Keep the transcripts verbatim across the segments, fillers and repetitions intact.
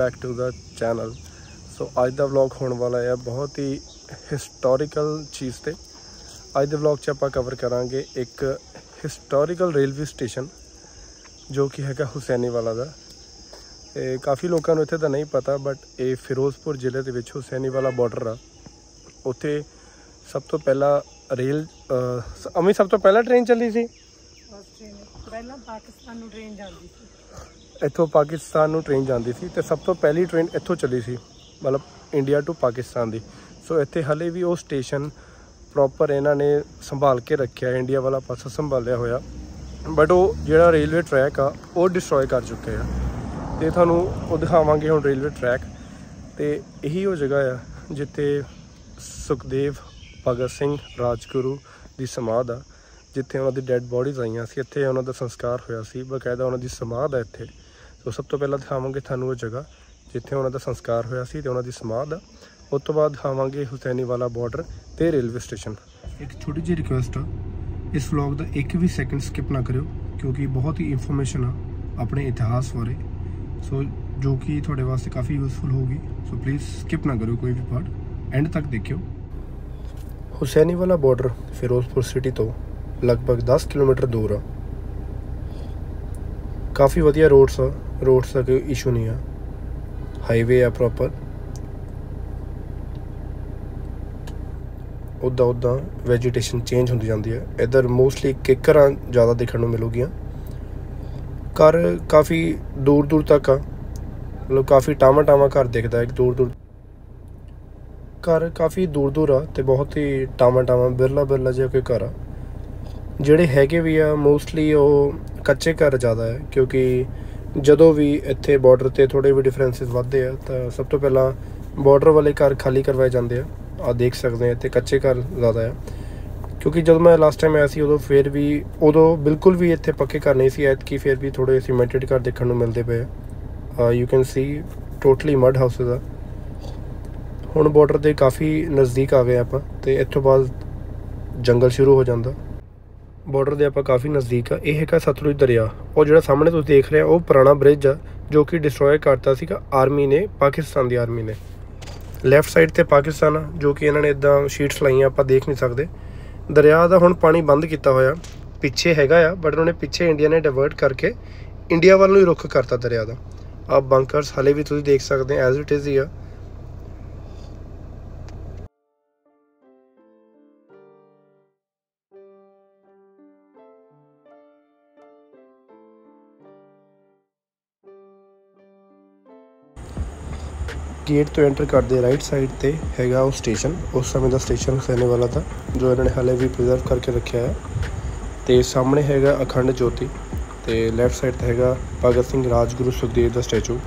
Back to the channel. So अज का vlog होने वाला है बहुत ही हिस्टोरिकल चीज़ ते अज के व्लॉग च आपां कवर करांगे एक हिस्टोरिकल रेलवे स्टेशन जो कि हैगा हुसैनीवाला दा। काफ़ी लोगों को इत्थे तां नहीं पता बट ये फिरोजपुर जिले के विच हुसैनीवाला बॉर्डर आ। उत्थे सब तो पहला रेल अमी सब तो पहला ट्रेन चली सी पाकिस्तान नूं ट्रेन जांदी सी इत्थों पाकिस्तान नूं ट्रेन जाती सी ते सब तो पहली ट्रेन इत्थों चली सी मतलब इंडिया टू पाकिस्तान दी। सो इत्थे हले भी वो स्टेशन प्रॉपर इन्हां ने संभाल के रखा है, इंडिया वाला पासा संभालिया होया बट वो जिहड़ा रेलवे ट्रैक आ वो डिस्ट्रॉय कर चुके हैं। तो तुहानूं वो दिखावांगे हुण रेलवे ट्रैक। तो यही वो जगह आ जिथे सुखदेव भगत सिंह राजगुरू की समाध आ, जिथे उन्होंने डैड बॉडीज़ आईयां सी, इत्थे उन्होंने दा संस्कार होया सी, बकायदा उन्होंने समाध है इत्थे। तो सब तो पहला दिखावांगे थानू वो जगह जिथे उन्होंने संस्कार होया सी ते उन्होंने समाध आ। उस तो बाद दिखावांगे हुसैनीवाला बॉर्डर ते रेलवे स्टेशन। एक छोटी जी रिक्वेस्ट आ, इस व्लॉग का एक भी सैकेंड स्किप ना करियो क्योंकि बहुत ही इंफॉर्मेशन आ अपने इतिहास बारे, सो जो कि थोड़े वास्ते काफ़ी यूजफुल होगी। सो प्लीज़ स्किप ना करियो कोई भी पार्ट, एंड तक देखियो। हुसैनीवाला बॉर्डर फिरोजपुर सिटी तो लगभग दस किलोमीटर दूर आ। काफ़ी वधिया रोड्स आ, रोड्स का कोई इशू नहीं आ, हाईवे आ प्रॉपर। उदा उदा वैजीटेशन चेंज होती जाती है। इधर मोस्टली किकर ज़्यादा देखने को मिलूगियाँ। घर काफ़ी दूर दूर तक आ, मतलब काफ़ी टावा टावा घर दिखता है दूर दूर। घर काफ़ी दूर दूर आ तो बहुत ही टावा टावा बिरला बिरला जिहा कोई घर आ। ਜਿਹੜੇ ਹੈਗੇ ਵੀ ਆ ਮੋਸਟਲੀ ਉਹ ਕੱਚੇ ਘਰ ਜ਼ਿਆਦਾ ਹੈ ਕਿਉਂਕਿ ਜਦੋਂ ਵੀ ਇੱਥੇ ਬਾਰਡਰ 'ਤੇ ਥੋੜ੍ਹੇ ਵੀ ਡਿਫਰੈਂਸਿਸ ਵੱਧਦੇ ਆ ਤਾਂ ਸਭ ਤੋਂ ਪਹਿਲਾਂ ਬਾਰਡਰ ਵਾਲੇ ਘਰ ਖਾਲੀ ਕਰਵਾਏ ਜਾਂਦੇ ਆ। ਆ ਦੇਖ ਸਕਦੇ ਆ ਇੱਥੇ ਕੱਚੇ ਘਰ ਜ਼ਿਆਦਾ ਆ ਕਿਉਂਕਿ ਜਦੋਂ ਮੈਂ ਲਾਸਟ ਟਾਈਮ ਆਇਆ ਸੀ ਉਦੋਂ ਫਿਰ ਵੀ ਉਦੋਂ ਬਿਲਕੁਲ ਵੀ ਇੱਥੇ ਪੱਕੇ ਘਰ ਨਹੀਂ ਸੀ। ਐਤਕੀ ਫਿਰ ਵੀ ਥੋੜ੍ਹੇ ਸੀਮੈਂਟਡ ਘਰ ਦੇਖਣ ਨੂੰ ਮਿਲਦੇ ਪਏ ਆ। You can see totally mud houses ਆ। ਹੁਣ ਬਾਰਡਰ ਦੇ ਕਾफ़ੀ ਨਜ਼ਦੀਕ ਆ ਗਏ ਆਪਾਂ ਅਤੇ ਇੱਥੋਂ ਬਾਅਦ ਜੰਗਲ ਸ਼ੁਰੂ ਹੋ ਜਾਂਦਾ। बॉर्डर के आप काफ़ी नज़दीक आ। यह है सतलुज दरिया और जो सामने तुम देख रहे हो वो पुराना ब्रिज आ जो कि डिस्ट्रॉय करता सीगा आर्मी ने, पाकिस्तान की आर्मी ने। लैफ्ट साइड ते पाकिस्तान आ जो कि इन्होंने इदा शीट्स लाइया आप देख नहीं सकते। दरिया का हुण पानी बंद किया होया, पिछे हैगा आ बट उन्होंने पिछे इंडिया ने डाइवर्ट करके इंडिया वाल ही रुख करता दरिया का। आप बंकर्स हाले भी तुम देख सकते एज इट इज़ ही आ। गेट तो एंटर करते राइट साइड पे हैगा वो स्टेशन, उस समय का स्टेशन हुसैनीवाला था जो इन्होंने हाले भी प्रिजर्व करके रखा है। तो सामने हैगा अखंड ज्योति, तो लैफ्ट साइड हैगा भगत सिंह राजगुरू सुखदेव का स्टैचू।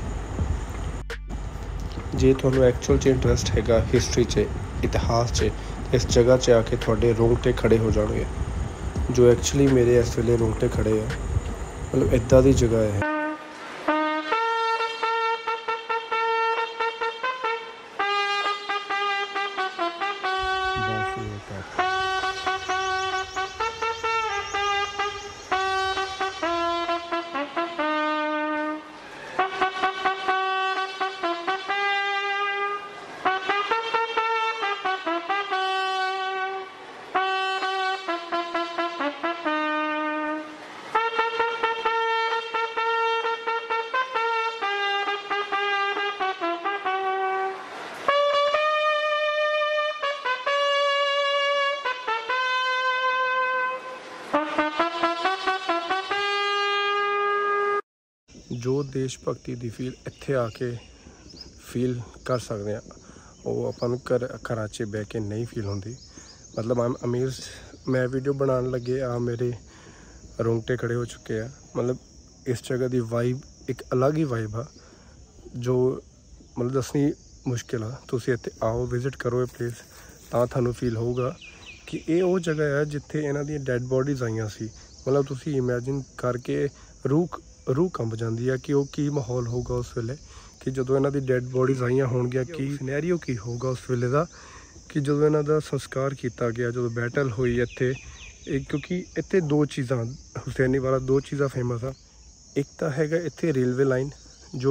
जे थोड़ा एक्चुअल च इंटरस्ट हैगा हिस्टरी च, इतिहास च, इस जगह च आके थोड़े रोंगटे खड़े हो जाएंगे जो एक्चुअली मेरे इस वेले रोंगटे खड़े हैं। मतलब इदा की जगह है। जो देश भगती की फील इत्थे आके फील कर सकते हैं वो अपन घर घर च बह के नहीं फील होती। मतलब आई एम अमेज़, मैं वीडियो बनाने लगे आ मेरे रोंगटे खड़े हो चुके हैं। मतलब इस जगह की वाइब एक अलग ही वाइब आ जो मतलब दसनी मुश्किल आ। तुसीं इत्थे आओ, विजिट करो ये प्लेस तां थानू फील होगा कि ये वो जगह है जिथे इन्हां दी डैड बॉडीज़ आईयां सी। मतलब तुसीं इमैजिन करके रूह रूह कंब जाती है कि वो की माहौल होगा उस वेले कि जो इन्हों की डैड बॉडीज़ आईयां होणगियां, की सिनैरियो की होगा उस वेले का कि जो इन्हों का संस्कार किया गया, जो बैटल हुई इत्थे। क्योंकि इत्थे दो चीज़ां हुसैनीवाला दो चीज़ां फेमस आ। एक तो हैगा इत्थे रेलवे लाइन जो कि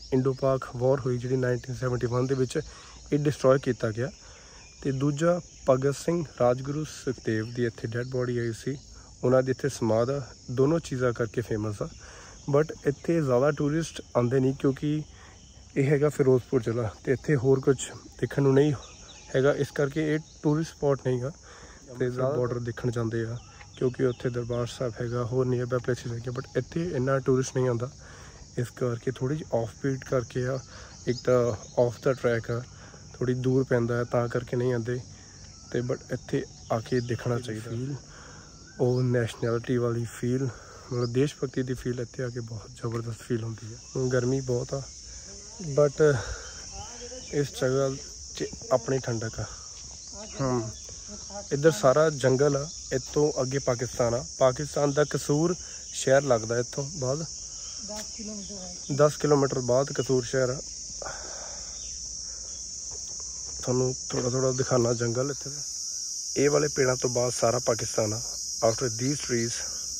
इंडो पाक वॉर हुई जी नाइनटीन सैवनटी वन के ये डिस्ट्रॉय किया गया। तो दूजा भगत सिंह राजगुरु सुखदेव की इत्थे डैड बॉडी आई सी, उन्होंने इत्थे समाध आ, दोनों चीज़ां करके फेमस आ। बट इत्थे ज़्यादा टूरिस्ट आते नहीं क्योंकि ये हैगा फिरोजपुर जिला, तो इत्थे होर कुछ देखने को नहीं हैगा, इस करके ये टूरिस्ट स्पॉट नहीं गा। तो ज़्यादा बॉर्डर देखने जाते हैं क्योंकि उत्थे दरबार साहब हैगा, होर नियर बाय प्लेसिस है, बट इत्थे इन्ना टूरिस्ट नहीं आता, इस करके थोड़ी जी ऑफ बीट करके आ, एक तो ऑफ द ट्रैक आ, थोड़ी दूर पैंदा है ता करके नहीं आते। तो बट इत्थे आके देखना चाहिए फील, और नैशनैलिटी वाली फील, मतलब देशभक्ति की फील इत्थे आके बहुत ज़बरदस्त फील होती है। गर्मी बहुत आ बट इस जगह अपनी ठंडक आ। हम इधर सारा जंगल आ, इतों अगे पाकिस्तान आ, पाकिस्तान का कसूर शहर लगता इतों बाद दस किलोमीटर बाद कसूर शहर आ। थोड़ा थोड़ा थोड़ा दिखाना जंगल इतने ये वाले पेड़ों तो बाद सारा पाकिस्तान आ। आफ्टर दीज ट्रीज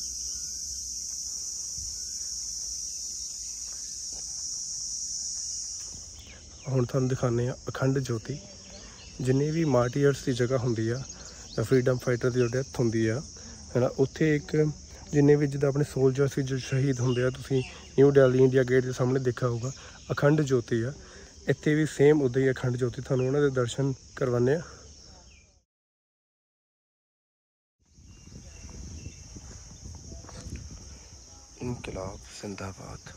हुण तुहानूं दिखाने अखंड ज्योति, जिन्हें भी मार्टीयर्स की जगह होंगी आ या फ्रीडम फाइटर की जो डेथ होंगी आ है ना, उत्थे एक जिन्हें भी जिदा अपने सोल्जर्स जो शहीद होंगे आ, तुसीं न्यू दिल्ली इंडिया गेट के सामने देखा होगा अखंड ज्योति आ। इत्थे भी सेम उदा ही अखंड ज्योति, तुहानूं उन्हां दे दर्शन करवाने आ। इनकलाब जिंदाबाद।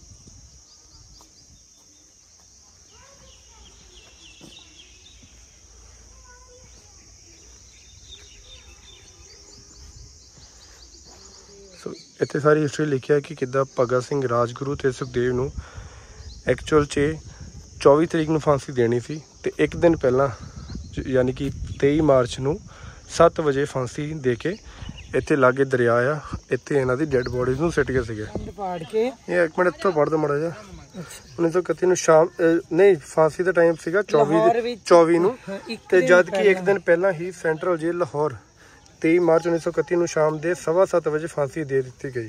सो इत्थे सारी हिस्ट्री लिखी है कि किद्दां भगत सिंह राजगुरु ते सुखदेव नूं एक्चुअल च चौबी तरीक नूं फांसी देनी सी, ते एक दिन पहला यानी कि तेई मार्च नूं सत्त बजे फांसी दे के इत्थे लागे दरिया आ, इत्थे इन्हां दी डैड बॉडीज़ नूं सिट गए सीगे। ये एक मिनट इत्थों पढ़ दो माड़ा जिहा। उन्नीस सौ इकत्ती नूं शाम नहीं फांसी का टाइम सीगा चौबी चौबी नूं, ते जद कि एक दिन पहला ही सेंट्रल जेल लाहौर तेई मार्च उन्नीस सौ इकत्ती नूं शाम दे सवा सत्त बजे फांसी दे दी गई।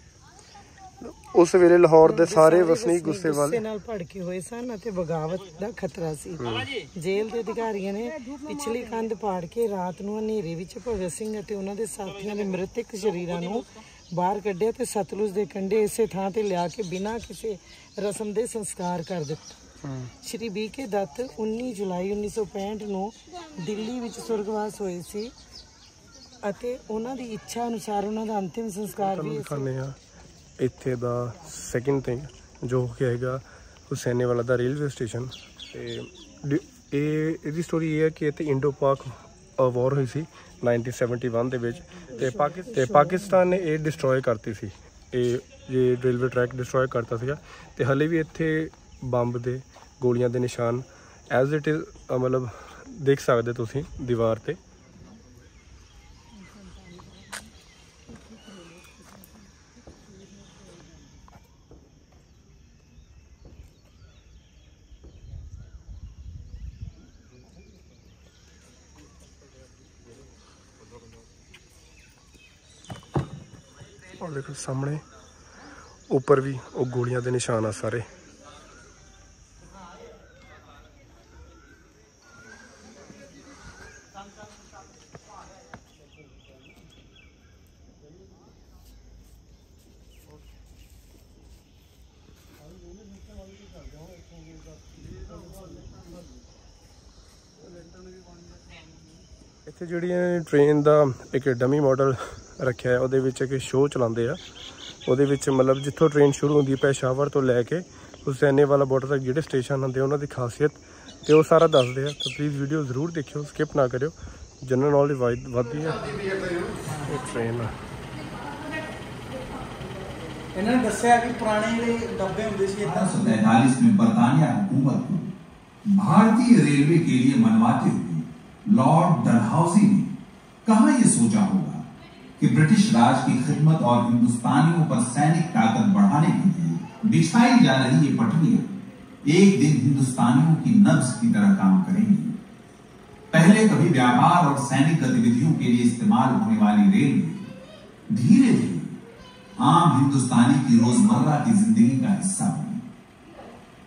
उस वेले लाहौर दे सारे वसनीक गुस्से वाले नाल भड़के हुए सन अते बगावत दा खतरा सी। जेल दे अधिकारियों ने पिछली कंध पाड़ के रात नूं हनेरे विच भगत सिंह अते उन्हां दे साथियां दे मृतक शरीरां नूं बाहर कढिया ते सतलुज दे कंढे इसे थां ते लिया के बिना किसी रस्म दे संस्कार कर दिता। श्री बी के दत्त उन्नीस जुलाई उन्नीस सौ पैंठ नूं दिल्ली विच सुरगवास होए सी अते उन्हां दी इच्छा अनुसार उन्हां दा अंतिम संस्कार भी इत्थे दा सैकेंड थिंग जो कि हैगा हुसैने वाला दा रेलवे स्टेशन। ये स्टोरी ये है कि इत्थे इंडो पाक वॉर हुई सी नाइनटीन सैवनटी वन दे विच, ते पाकि पाकिस्तान ने ये डिस्ट्रॉय करती सी, ये रेलवे ट्रैक डिस्ट्रॉय करता सीगा। ते हले भी इत्थे बंब दे गोलियां दे निशान एज इट इज़ मतलब देख सकते तुसीं दीवार ते। और देखो सामने ऊपर भी वो गोलियां दे निशान आ सारे। इत्थे जिहड़ी ट्रेन का एक डमी मॉडल रखा है, वो एक शो चलाते हैं, वो मतलब जितों ट्रेन शुरू होती है पेशावर तो लैके हुसैने वाला बॉर्डर तक जोड़े स्टेशन होंगे उन्होंने खासियत तो वो सारा दसते हैं। तो प्लीज़ वीडियो जरूर देखियो, स्किप ना करियो, जनरल नॉलेज वधदी है। ये ट्रेन है इन्होंने दस्या कि पुराने डब्बे होंगे सी अठारह सौ तैंतालीस में बरतानिया हुकूमत को भारतीय रेलवे के लिए मनवाते हुए लॉर्ड डलहौसी ने कहाँ ये सोचा होगा कि ब्रिटिश राज की खिदमत और हिंदुस्तानियों पर सैनिक ताकत बढ़ाने के लिए बिछाई जा रही ये पटरियां एक दिन हिंदुस्तानियों की नब्ज की तरह काम करेंगी। पहले कभी व्यापार और सैनिक गतिविधियों के लिए इस्तेमाल होने वाली रेलवे धीरे धीरे आम हिंदुस्तानी की रोजमर्रा की जिंदगी का हिस्सा बनी।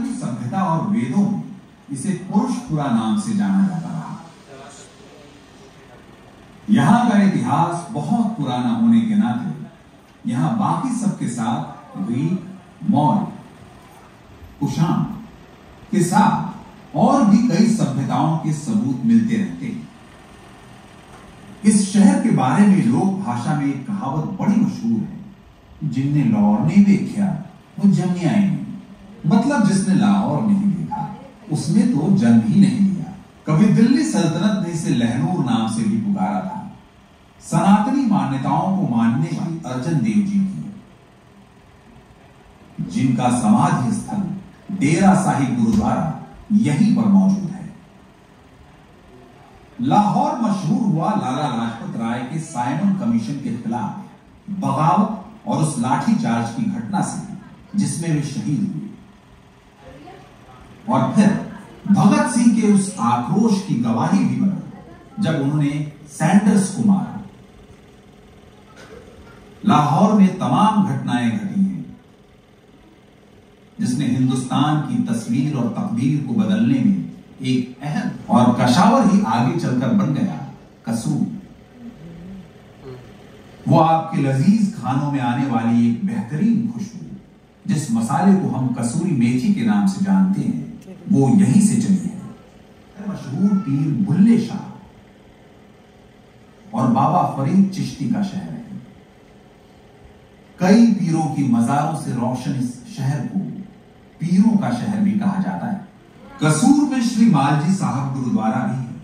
सनातनी सभ्यता और वेदों में इसे पुरुषपुरा नाम से जाना जाता रहा। यहां का इतिहास बहुत पुराना होने के नाते यहां बाकी सबके साथ ग्रीक, मौर्य, कुषाण के साथ और भी कई सभ्यताओं के सबूत मिलते रहते हैं। इस शहर के बारे में लोक भाषा में एक कहावत बड़ी मशहूर है, जिनने लाहौर नहीं देखा वो जमिया ही नहीं। मतलब जिसने लाहौर नहीं देखा उसने तो जन्म ही नहीं लिया। कभी दिल्ली सल्तनत ने इसे लहनूर नाम से भी पुकारा था। सनातनी मान्यताओं को मानने वाली अर्जन देव जी की, जिनका समाधि स्थल डेरा साहिब गुरुद्वारा यहीं पर मौजूद है। लाहौर मशहूर हुआ लाला लाजपत राय के साइमन कमीशन के खिलाफ बगावत और उस लाठीचार्ज की घटना से, जिसमें वे शहीद हुए, और फिर भगत सिंह के उस आक्रोश की गवाही भी बनी जब उन्होंने सैंडर्स को मारा। लाहौर में तमाम घटनाएं घटी हैं जिसने हिंदुस्तान की तस्वीर और तकदीर को बदलने में एक अहम, और कशावर ही आगे चलकर बन गया कसूर। वो आपके लजीज खानों में आने वाली एक बेहतरीन खुशबू, जिस मसाले को हम कसूरी मेथी के नाम से जानते हैं, वो यहीं से चली है। मशहूर पीर बुल्ले शाह और बाबा फरीद चिश्ती का शहर है। कई पीरों की मजारों से रोशन इस शहर को पीरों का शहर भी कहा जाता है। कसूर में श्री मालजी साहब गुरुद्वारा भी है।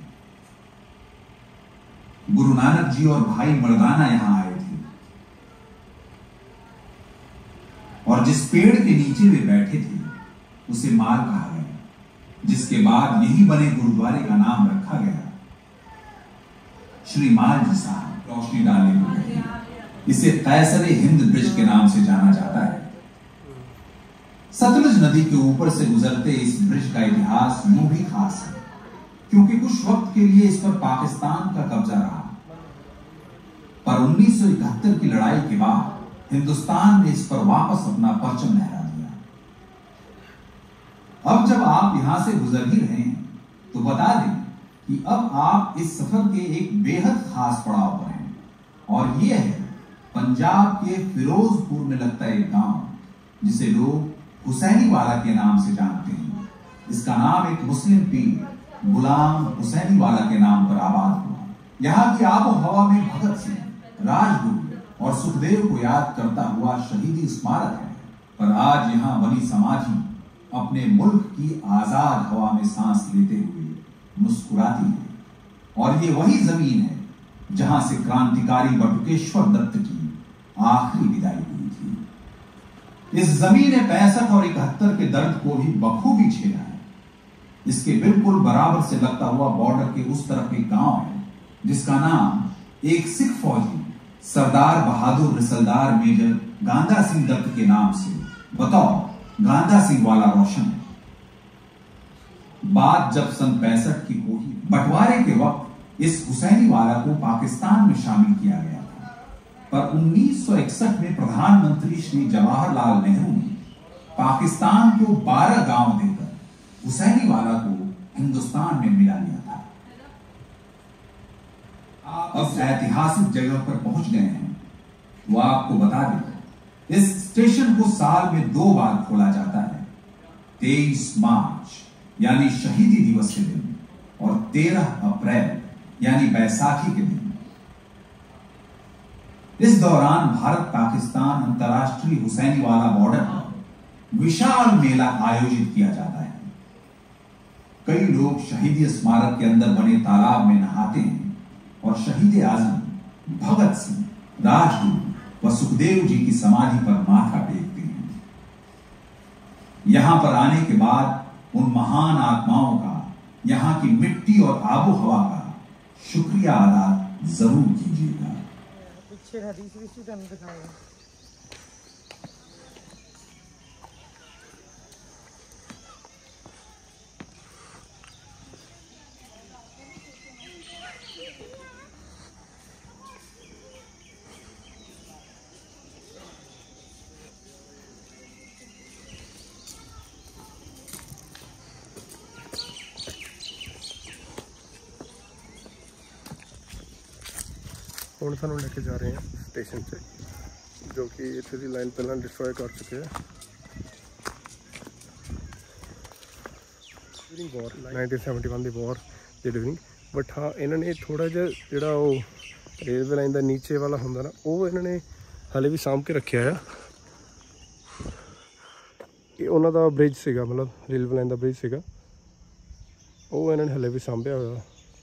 गुरु नानक जी और भाई मर्दाना यहां आए थे, और जिस पेड़ के नीचे वे बैठे थे उसे माल कहा गया, जिसके बाद यही बने गुरुद्वारे का नाम रखा गया श्री मालजी साहब। रोशनी डालने को कहते हैं। इसे कैसरे हिंद ब्रिज के नाम से जाना जाता है। सतलुज नदी के ऊपर से गुजरते इस ब्रिज का इतिहास यूं भी खास है क्योंकि कुछ वक्त के लिए इस पर पाकिस्तान का कब्जा रहा, पर उन्नीस सौ इकहत्तर की लड़ाई के बाद हिंदुस्तान ने इस पर वापस अपना परचम लहरा दिया। अब जब आप यहां से गुजर ही रहे हैं तो बता दें कि अब आप इस सफर के एक बेहद खास पड़ाव पर हैं, और यह है पंजाब के फिरोजपुर में लगता एक गांव जिसे लोग हुसैनी वाला के नाम से जानते हैं। इसका नाम एक मुस्लिम पीर गुलाम हुसैनी वाला के नाम पर आबाद हुआ। यहाँ की आबो हवा में भगत सिंह, राजगुरु और सुखदेव को याद करता हुआ शहीदी स्मारक है, पर आज यहाँ बनी समाधि अपने मुल्क की आजाद हवा में सांस लेते हुए मुस्कुराती है। और ये वही जमीन है जहां से क्रांतिकारी बटुकेश्वर दत्त की आखिरी विदाई हुई थी। इस जमीन ने पैंसठ और इकहत्तर के दर्द को भी बखूबी झेला है। इसके बिल्कुल बराबर से लगता हुआ बॉर्डर के उस तरफ एक गांव है जिसका नाम एक सिख फौजी सरदार बहादुर रिसलदार मेजर गांधा सिंह दत्त के नाम से बतौर गांधा सिंह वाला रोशन है। बात जब सन पैंसठ की हुई, बंटवारे के वक्त इस हुसैनी वाला को पाकिस्तान में शामिल किया गया था, पर उन्नीस सौ इकसठ में प्रधानमंत्री श्री जवाहरलाल नेहरू ने पाकिस्तान को बारह गांव देकर हुसैनी वाला को हिंदुस्तान में मिला लिया था। आप अब ऐतिहासिक जगह पर पहुंच गए हैं। वो आपको बता दें, इस स्टेशन को साल में दो बार खोला जाता है, तेईस मार्च यानी शहीदी दिवस के दिन और तेरह अप्रैल यानी बैसाखी के दिन। इस दौरान भारत पाकिस्तान अंतर्राष्ट्रीय हुसैनी वाला बॉर्डर पर विशाल मेला आयोजित किया जाता है। कई लोग शहीदी स्मारक के अंदर बने तालाब में नहाते हैं और शहीद आजम भगत सिंह, राजगुरु व सुखदेव जी की समाधि पर माथा टेकते हैं। यहां पर आने के बाद उन महान आत्माओं का यहां की मिट्टी और आबो हवा का शुक्रिया अदा जरूर कीजिएगा। पीछे हदीस भी दिखाएगा। ਹੁਣ ਸਾਨੂੰ ਲੈ ਕੇ ਜਾ ਰਹੇ ਹਾਂ ਸਟੇਸ਼ਨ 'ਤੇ, ਜੋ ਕਿ ਇੱਥੇ ਦੀ ਲਾਈਨ ਪਹਿਲਾਂ ਡਿਸਟਰੋਏ ਕਰ ਚੁੱਕੇ ਆ। ਵॉर नाइनटीन सेवेंटी वन ਦੀ ਵॉर ਦੇ ਡਿਊਰਿੰਗ, ਬਟ ਹਾਂ ਇਹਨਾਂ ਨੇ ਥੋੜ੍ਹਾ ਜਿਹਾ ਜਿਹੜਾ ਉਹ ਰੇਲਵੇ ਲਾਈਨ ਦਾ ਨੀਚੇ ਵਾਲਾ ਹੁੰਦਾ ਨਾ, ਉਹ ਇਹਨਾਂ ਨੇ ਹਾਲੇ ਵੀ ਸਾਂਭ ਕੇ ਰੱਖਿਆ ਆ। ਇਹ ਉਹਨਾਂ ਦਾ ਬ੍ਰਿਜ ਸੀਗਾ, ਮਤਲਬ ਰੇਲਵੇ ਲਾਈਨ ਦਾ ਬ੍ਰਿਜ ਸੀਗਾ, ਉਹ ਇਹਨਾਂ ਨੇ ਹਾਲੇ ਵੀ ਸਾਂਭਿਆ ਹੋਇਆ।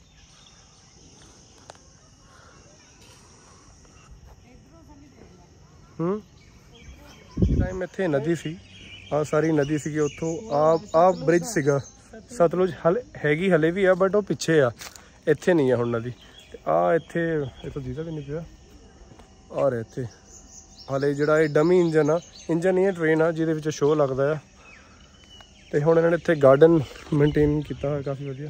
ਹੂੰ ਟਾਈਮ ਇੱਥੇ ਨਦੀ ਸੀ, ਆਹ ਸਾਰੀ ਨਦੀ ਸੀਗੀ, ਉੱਥੋਂ ਆ ਆ ਬ੍ਰਿਜ ਸੀਗਾ ਸਤਲੁਜ, ਹਲੇ ਹੈਗੀ ਹਲੇ ਵੀ ਆ, ਬਟ ਉਹ ਪਿੱਛੇ ਆ, ਇੱਥੇ ਨਹੀਂ ਆ ਹੁਣ ਨਦੀ। ਤੇ ਆ ਇੱਥੇ ਇੱਥੋਂ ਦੀਦਾ ਵੀ ਨਹੀਂ ਪਿਆ, ਔਰ ਇੱਥੇ ਹਾਲੇ ਜਿਹੜਾ ਇਹ ਡਮੀ ਇੰਜਨ ਆ, ਇੰਜਨ ਨਹੀਂ ਹੈ ਟ੍ਰੇਨ ਆ ਜਿਹਦੇ ਵਿੱਚ ਸ਼ੋਅ ਲੱਗਦਾ ਆ। ਤੇ ਹੁਣ ਇਹਨਾਂ ਨੇ ਇੱਥੇ ਗਾਰਡਨ ਮੇਨਟੇਨ ਕੀਤਾ ਹੋਇਆ ਕਾਫੀ ਵਧੀਆ।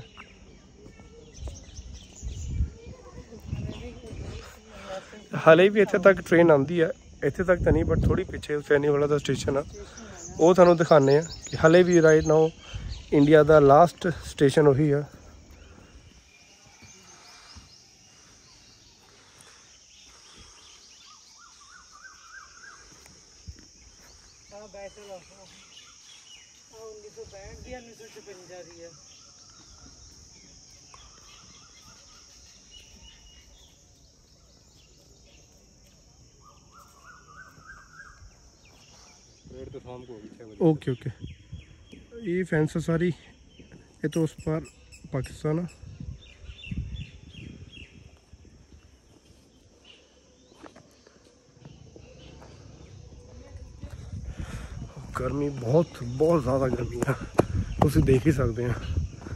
ਹਾਲੇ ਵੀ ਇੱਥੇ ਤੱਕ ਟ੍ਰੇਨ ਆਉਂਦੀ ਆ, ਇੱਥੇ ਤੱਕ ਤਾਂ ਨਹੀਂ, ਬਟ ਥੋੜੀ ਪਿੱਛੇ ਹੁਸੈਨੀ ਵਾਲਾ ਦਾ ਸਟੇਸ਼ਨ ਆ, ਉਹ ਤੁਹਾਨੂੰ ਦਿਖਾਉਂਦੇ ਆ ਕਿ ਹਾਲੇ ਵੀ ਰਾਈਟ ਨਾਓ ਇੰਡੀਆ ਦਾ ਲਾਸਟ ਸਟੇਸ਼ਨ ਉਹੀ ਆ। ओके ओके ये फैंस सारी, ये तो उस पार पाकिस्तान है। गर्मी बहुत बहुत ज़्यादा गर्मी है, तुम देख ही सकते हैं,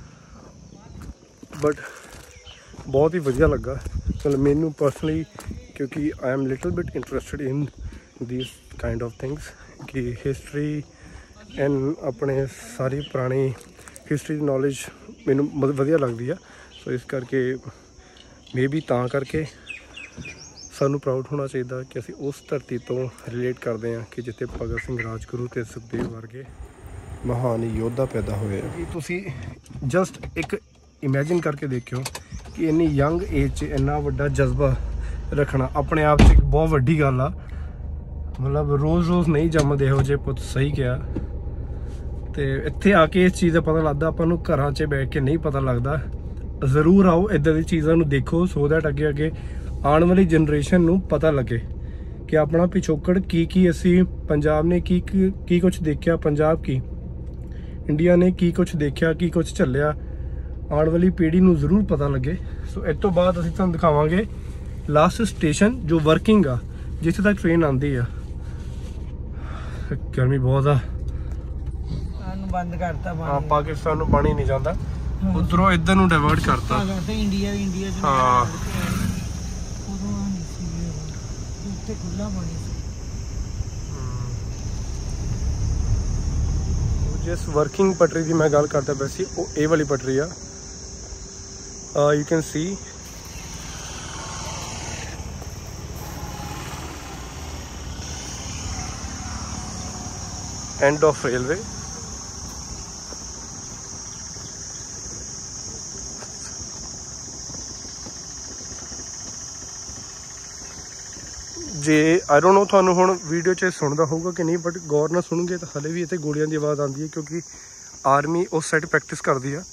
बट बहुत ही वधिया लगा मतलब मैनू पर्सनली, क्योंकि I am little bit interested in this kind of things कि हिस्टरी एंड अपने सारी पुरानी हिस्टरी की नॉलेज मैनू वधिया लगती है। सो इस करके मे बी तां करके सानू प्राउड होना चाहिए कि असी उस धरती तो रिलेट करते हैं कि जिथे भगत सिंह, राजगुरु ते सुखदेव वर्गे महान योद्धा पैदा हुए। कि तुसी जस्ट एक इमेजिन करके देखियो कि इन्नी यंग एज च इन्ना वड्डा जज्बा रखना अपने आप च एक बहुत वड्डी गल आ। मतलब रोज़ रोज़ नहीं जमदे हो जे पुत, सही क्या। तो इत्थे आके इस चीज़ का पता लगता, अपन घर च बैठ के नहीं पता लगता। ज़रूर आओ इदां दी चीज़ों देखो, सो दैट अगे अगे आने वाली जनरेशन नूं पता लगे कि अपना पिछोकड़ की की असी पंजाब ने की की कुछ देखा, पंजाब की इंडिया ने की कुछ देखा, की कुछ झल्लिया, आने वाली पीढ़ी नूं जरूर पता लगे। सो इस तो बाद असीं तुहानूं दिखावांगे लास्ट स्टेशन जो वर्किंग आ, जिथे तक ट्रेन आती है। गर्मी बहुत आ, बंद करता हाँ, पाकिस्तान नूं पानी नहीं जाता, उधरों इधर नूं डाइवर्ट करता इंडिया इंडिया हाँ। जिस वर्किंग पटरी की मैं गल करता पई सी, वो ये वाली पटरी आ, you can see end of railway. जे आई डोंट नो थानू हुण वीडियो च सुनदा होगा कि नहीं, बट गौर ना सुनोगे तो हले भी इतने गोलियां की आवाज़ आती है, क्योंकि आर्मी उस साइड प्रैक्टिस करती है।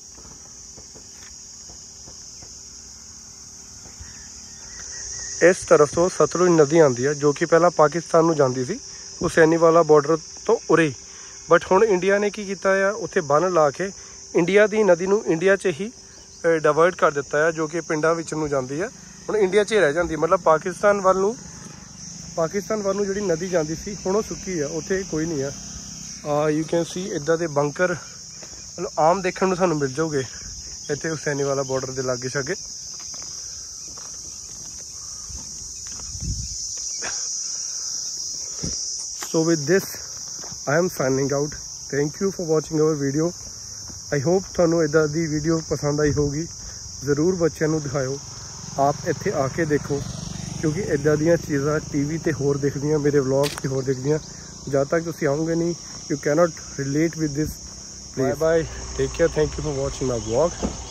इस तरफ तो सतलुज नदी आती है, जो कि पहला पाकिस्तान नूं जाती सी हुसैनी वाला बॉर्डर तो उरे, बट हुण इंडिया ने की कीता है, उत्थे बन ला के इंडिया की नदी नूं इंडिया च ही डाइवर्ट कर दिता है, जो कि पिंडां विच नूं जाती है, हुण इंडिया च ही रह जाती। मतलब पाकिस्तान वाल नूं पाकिस्तान वाल नूं जिहड़ी नदी जाती सी हुण वो सुक्की है, उत्थे कोई नहीं है। यू कैन सी इदां दे बंकर मतलब आम देखने को सानूं मिल जाओगे इत्थे हुसैनी वाला बॉर्डर के लागे छागे। So with this I am signing out. Thank you for watching our video. I hope थानू इदा दी वीडियो पसंद आई होगी। ज़रूर बच्चों नू दिखाओ, आप इत्थे आके देखो, क्योंकि इदा दियां चीज़ां टीवी ते होर दिखदियां, मेरे व्लॉग ते होर दिखदियां। जब तक तुसीं आओगे नहीं, you cannot relate with this. Bye bye, take care, thank you for watching my vlog.